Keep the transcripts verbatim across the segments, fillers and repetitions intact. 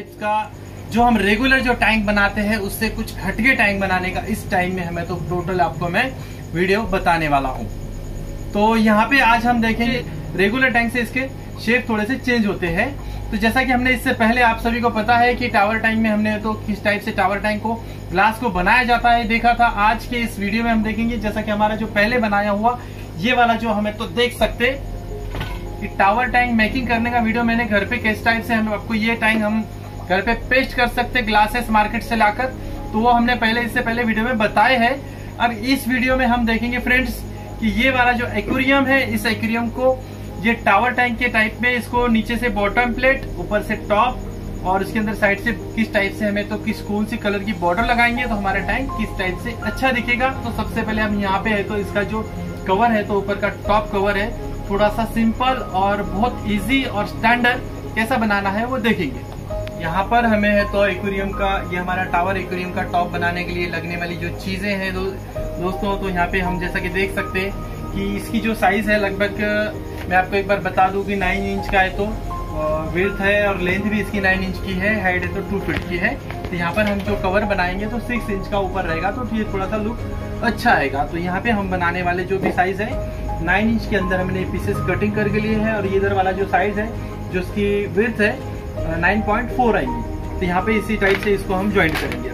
Types का जो हम रेगुलर जो टैंक बनाते हैं उससे कुछ हटके टैंक बनाने का इस टाइम में हमें तो टोटल आपको मैं वीडियो बताने वाला हूँ। तो यहाँ पे आज हम देखेंगे रेगुलर टैंक से इसके शेप थोड़े से चेंज होते हैं। तो जैसा कि हमने इससे पहले आप सभी को पता है कि टावर टैंक में हमने तो किस टाइप से टावर टैंक को ग्लास को बनाया जाता है देखा था। आज के इस वीडियो में हम देखेंगे जैसा कि हमारा जो पहले बनाया हुआ ये वाला जो हमें तो देख सकते कि टावर टैंक मेकिंग करने का वीडियो मैंने घर पे किस टाइप से हम आपको ये टैंक हम घर पे पेस्ट कर सकते ग्लासेस मार्केट से लाकर, तो वो हमने पहले इससे पहले वीडियो में बताए हैं। और इस वीडियो में हम देखेंगे फ्रेंड्स कि ये वाला जो एक्वेरियम है इस एक्वेरियम को ये टावर टैंक के टाइप में इसको नीचे से बॉटम प्लेट ऊपर से टॉप और इसके अंदर साइड से किस टाइप से हमें तो किस कौन सी कलर की बॉर्डर लगाएंगे तो हमारा टैंक किस टाइप से अच्छा दिखेगा। तो सबसे पहले हम यहाँ पे है तो इसका जो कवर है तो ऊपर का टॉप कवर है थोड़ा सा सिंपल और बहुत इजी और स्टैंडर्ड कैसा बनाना है वो देखेंगे। यहाँ पर हमें है तो एक्वेरियम का ये हमारा टावर एक्वेरियम का टॉप बनाने के लिए लगने वाली जो चीजें हैं दो, दोस्तों तो यहाँ पे हम जैसा कि देख सकते हैं कि इसकी जो साइज है लगभग मैं आपको एक बार बता दूं कि नाइन इंच का है तो विड्थ है और लेंथ भी इसकी नाइन इंच की है, हाइट है तो टू फीट की है। तो यहाँ पर हम जो कवर बनाएंगे तो सिक्स इंच का ऊपर रहेगा तो ये थोड़ा सा लुक अच्छा आएगा। तो यहाँ पे हम बनाने वाले जो भी साइज है नाइन इंच के अंदर हमने पीसेस कटिंग करके लिए है और इधर वाला जो साइज है जो इसकी विड्थ है नाइन पॉइंट फोर आएंगी। तो यहाँ पे इसी टाइप से इसको हम ज्वाइन करेंगे।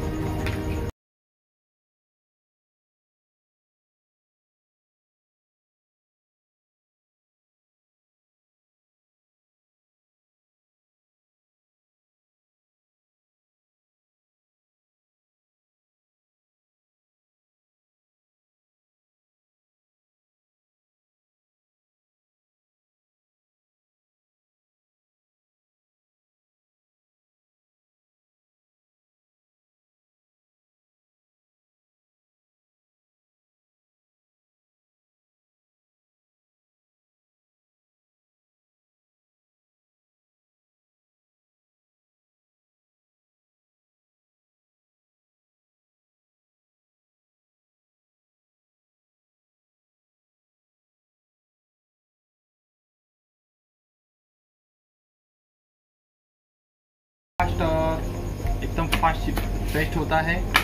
फास्ट और एकदम फास्ट पेस्ट होता है।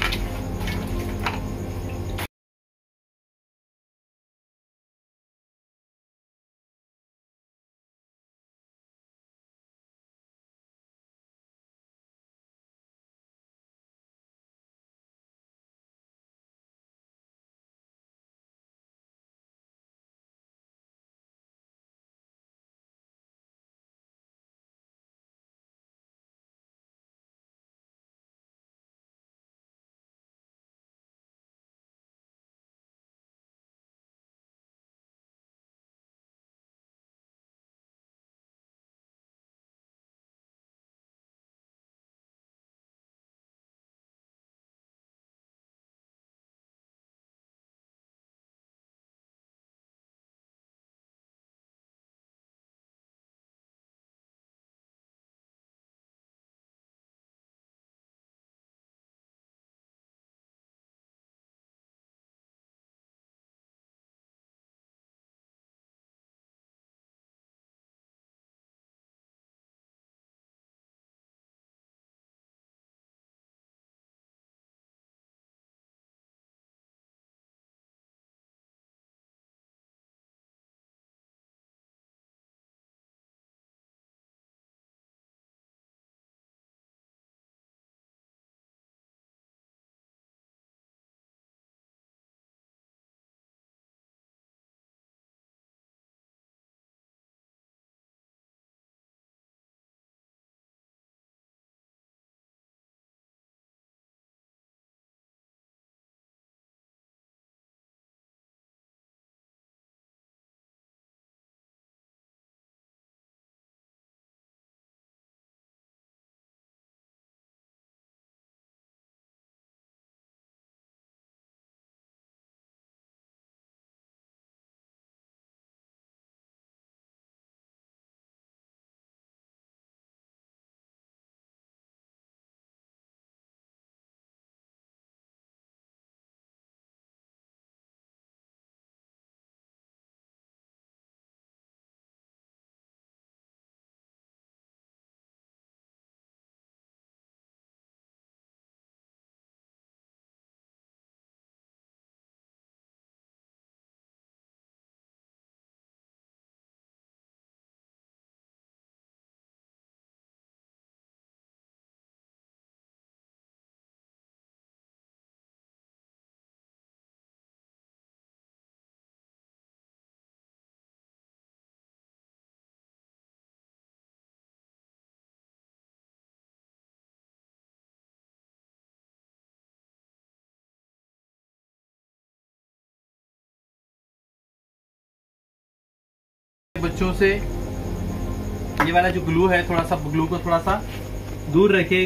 बच्चों से ये वाला जो ग्लू है, थोड़ा सा ग्लू को थोड़ा सा दूर रखे।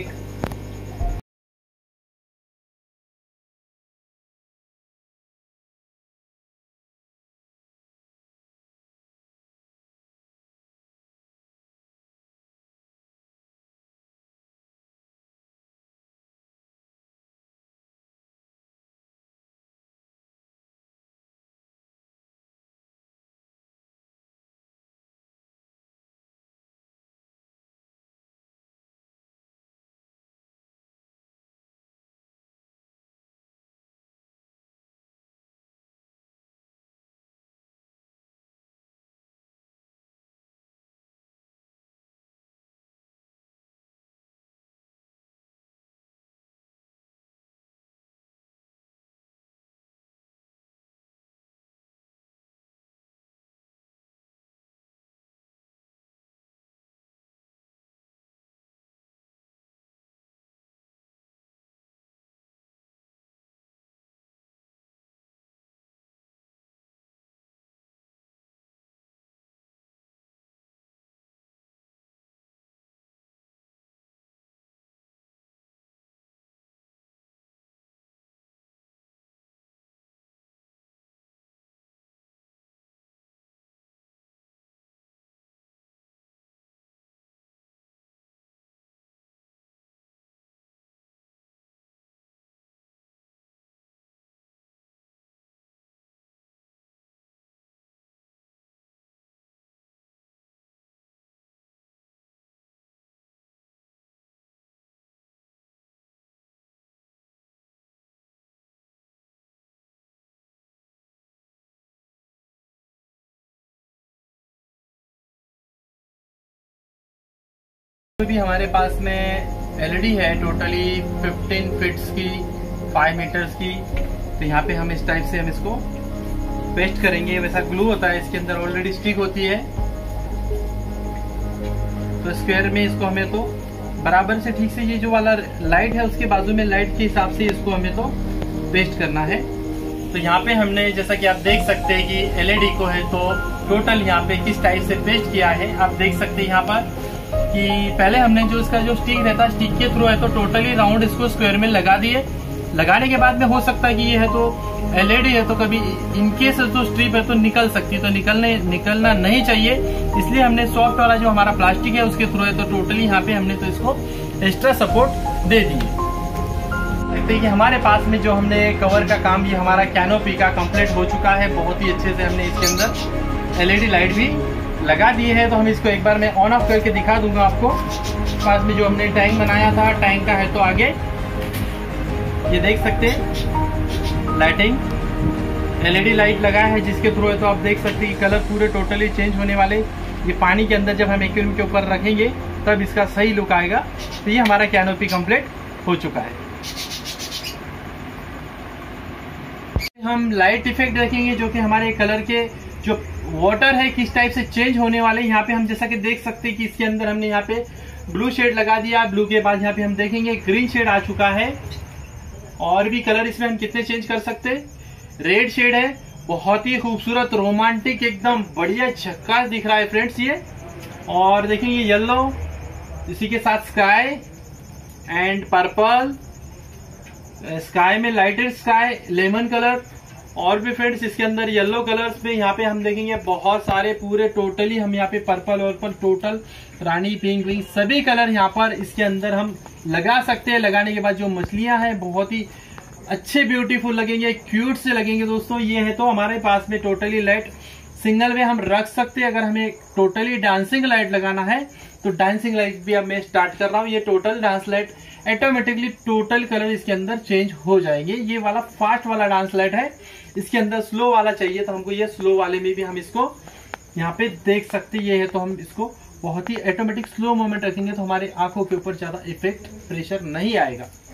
भी हमारे पास में एलईडी है टोटली पंद्रह फीट्स की, पाँच मीटर्स की। तो यहाँ पे हम इस टाइप से हम इसको पेस्ट करेंगे। वैसा ग्लू होता है, इसके अंदर ऑलरेडी स्टिक होती है। तो स्क्वायर में इसको हमें तो बराबर से ठीक से ये जो वाला लाइट है उसके बाजू में लाइट के हिसाब से इसको हमें तो पेस्ट करना है। तो यहाँ पे हमने जैसा कि आप देख सकते हैं कि एलईडी को है तो टोटल यहाँ पे किस टाइप से पेस्ट किया है। आप देख सकते हैं यहाँ पर कि पहले हमने जो इसका जो स्टिक रहता है, स्टिक के थ्रू है तो टोटली राउंड इसको स्क्वायर में लगा दिए। लगाने के बाद में हो सकता है कि ये है तो एलईडी है तो कभी इनकेस तो स्ट्रिप है तो निकल सकती है, तो निकलने निकलना नहीं चाहिए। इसलिए हमने सॉफ्ट वाला जो हमारा प्लास्टिक है उसके थ्रू है तो टोटली यहाँ पे हमने तो इसको एक्स्ट्रा सपोर्ट दे दिए। देखते हैं कि हमारे पास में जो हमने कवर का काम, ये हमारा कैनोपी का कंप्लीट हो चुका है। बहुत ही अच्छे से हमने इसके अंदर एलईडी लाइट भी लगा दिए है। तो हम इसको एक बार मैं ऑन ऑफ करके दिखा दूंगा आपको। पास में जो हमने टैंक बनाया था, टैंक का है तो आगे ये देख सकते हैं लाइटिंग एलईडी लाइट लगा है जिसके थ्रू है तो आप देख सकते हैं कि कलर पूरे टोटली चेंज होने वाले। ये पानी के अंदर जब हम एक्वेरियम के ऊपर रखेंगे तब इसका सही लुक आएगा। तो ये हमारा कैनोपी कंप्लीट हो चुका है। हम लाइट इफेक्ट देखेंगे जो कि हमारे कलर के जो वाटर है किस टाइप से चेंज होने वाले। यहाँ पे हम जैसा कि देख सकते हैं कि इसके अंदर हमने यहाँ पे ब्लू शेड लगा दिया। ब्लू के बाद यहाँ पे हम देखेंगे ग्रीन शेड आ चुका है। और भी कलर इसमें हम कितने चेंज कर सकते हैं। रेड शेड है, बहुत ही खूबसूरत रोमांटिक एकदम बढ़िया झक्कास दिख रहा है फ्रेंड्स ये। और देखेंगे येलो, इसी के साथ स्काई एंड पर्पल, स्काई में लाइटेड स्काई, लेमन कलर। और भी फ्रेंड्स इसके अंदर येलो कलर्स में यहाँ पे हम देखेंगे बहुत सारे पूरे टोटली हम यहाँ पे पर्पल और पर टोटल रानी पिंक विंक सभी कलर यहाँ पर इसके अंदर हम लगा सकते हैं। लगाने के बाद जो मछलियां हैं बहुत ही अच्छे ब्यूटीफुल लगेंगे, क्यूट से लगेंगे दोस्तों। ये है तो हमारे पास में टोटली लाइट सिंगल में हम रख सकते हैं। अगर हमें टोटली डांसिंग लाइट लगाना है तो डांसिंग लाइट भी अब मैं स्टार्ट कर रहा हूँ। ये total dance light automatically total colour इसके अंदर चेंज हो जाएंगे। ये वाला फास्ट वाला डांस लाइट है, इसके अंदर स्लो वाला चाहिए तो हमको ये स्लो वाले में भी हम इसको यहाँ पे देख सकते हैं। ये है तो हम इसको बहुत ही ऑटोमेटिक स्लो मोमेंट रखेंगे तो हमारे आंखों के ऊपर ज्यादा इफेक्ट प्रेशर नहीं आएगा।